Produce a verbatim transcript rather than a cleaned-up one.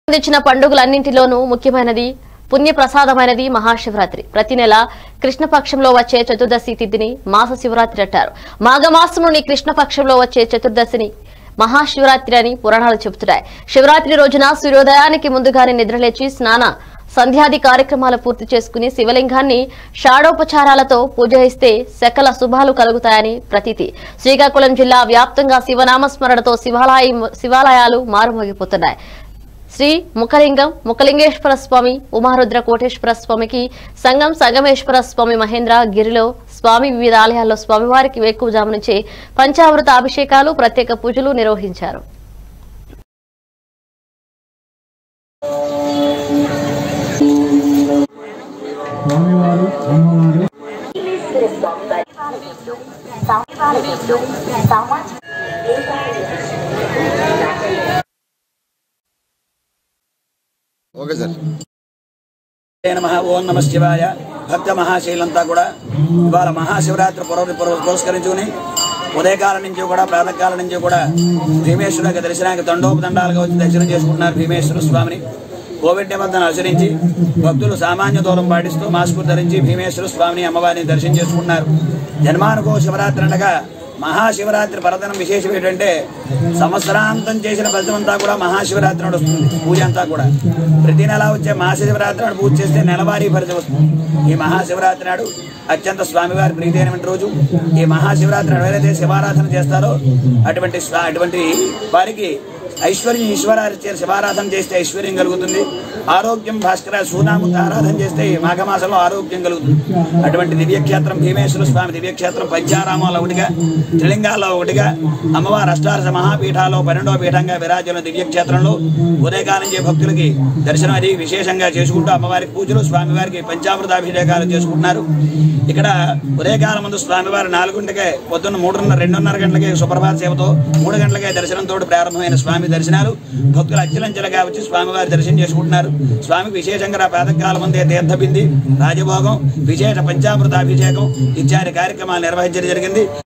సంబంధించిన పండుగలన్నింటిలోనూ ముఖ్యమైనది పుణ్య ప్రసాదమైనది మహాశివరాత్రి. ప్రతి నెల కృష్ణపక్షంలో వచ్చే చతుర్దశి తిథిని మాస శివరాత్రి అంటారు. మాఘమాసంలోని కృష్ణపక్షంలో వచ్చే చతుర్దశిని మహాశివరాత్రి అని పురాణాలు చెబుతున్నాయి. శివరాత్రి రోజున సూర్యోదయానికి ముందుగానే నిద్రలేచి స్నాన సంధ్యాది కార్యక్రమాలు పూర్తి చేసుకుని శివలింగాన్ని షాడోపచారాలతో పూజిస్తే సకల శుభాలు కలుగుతాయని ప్రతీతి. శ్రీకాకుళం జిల్లా వ్యాప్తంగా శివనామస్మరణతో శివాలయ శివాలయాలు మారుమోగిపోతున్నాయి. శ్రీ ముఖలింగం ముఖలింగేశ్వర స్వామి, ఉమారుద్ర కోటేశ్వర స్వామికి, సంగం సంగమేశ్వర స్వామి, మహేంద్ర గిరిలో స్వామి వివిధ ఆలయాల్లో స్వామివారికి వేకువజాము నుంచే పంచామృత అభిషేకాలు, ప్రత్యేక పూజలు నిర్వహించారు. Okay sir. నమః. ఓం నమః శివాయ. భక్త మహాశైలంతా కూడా ఇవాళ మహాశివరాత్రి పురవ పురస్కరించుకుని ఉదయకాలం నుంచి కూడా ప్రాతకాలం నుంచి కూడా భీమేశ్వరుడికి దర్శనానికి తండోపతండాలుగా వచ్చి దర్శనం చేసుకుంటున్నారు భీమేశ్వర స్వామిని. కోవిడ్ నిబంధనలు అనుసరించి భక్తులు సామాన్య దూరం పాటిస్తూ మాస్కు ధరించి భీమేశ్వర స్వామిని అమ్మవారిని దర్శనం చేసుకుంటున్నారు. జన్మానుకో శివరాత్రి అనగా మహాశివరాత్రి పర్వదినం విశేషం ఏంటంటే సంవత్సరాంతం చేసిన ఫలితమంతా కూడా మహాశివరాత్రి నాడు వస్తుంది. పూజ అంతా కూడా ప్రతి నెల వచ్చే మహాశివరాత్రి నాడు పూజ చేస్తే నెలవారీ ఫలితం వస్తుంది. ఈ మహాశివరాత్రి నాడు అత్యంత స్వామివారి ప్రీతైనటువంటి రోజు. ఈ మహాశివరాత్రి నాడు ఎవరైతే శివారాధన చేస్తారో అటువంటి అటువంటి వారికి ఐశ్వర్యం ఈశ్వరార్చన శివారాధన చేస్తే ఐశ్వర్యం కలుగుతుంది. ఆరోగ్యం భాస్కర సూనాముఖ ఆరాధన చేస్తే మాఘమాసంలో ఆరోగ్యం కలుగుతుంది. అటువంటి దివ్యక్షేత్రం భీమేశ్వర స్వామి దివ్యక్షేత్రం పంచారామాల్లో ఒకటిగా, త్రిలింగాల్లో ఒకటిగా, అమ్మవారి అష్టాదశ మహాపీఠాల్లో పన్నెండవ పీఠంగా విరాజుల దివ్యక్షేత్రంలో ఉదయకాలం చే భక్తులకి దర్శనం అది విశేషంగా చేసుకుంటూ అమ్మవారికి పూజలు, స్వామివారికి పంచామృతాభిషేకాలు చేసుకుంటున్నారు. ఇక్కడ ఉదయకాలం ముందు స్వామివారి నాలుగుంటికే పొద్దున్న మూడున్నర రెండున్నర గంటలకే సుప్రభాత సేవతో మూడు గంటలకే దర్శనంతో ప్రారంభమైన స్వామి దర్శనాలు భక్తులు అచ్చలంచెలుగా వచ్చి స్వామివారి దర్శనం చేసుకుంటున్నారు. స్వామికి విశేషంగా ప్రాతకాలం ముందే తీర్థబింది, రాజభోగం, విశేష పంచామృతాభిషేకం ఇత్యాది కార్యక్రమాలు నిర్వహించడం జరిగింది.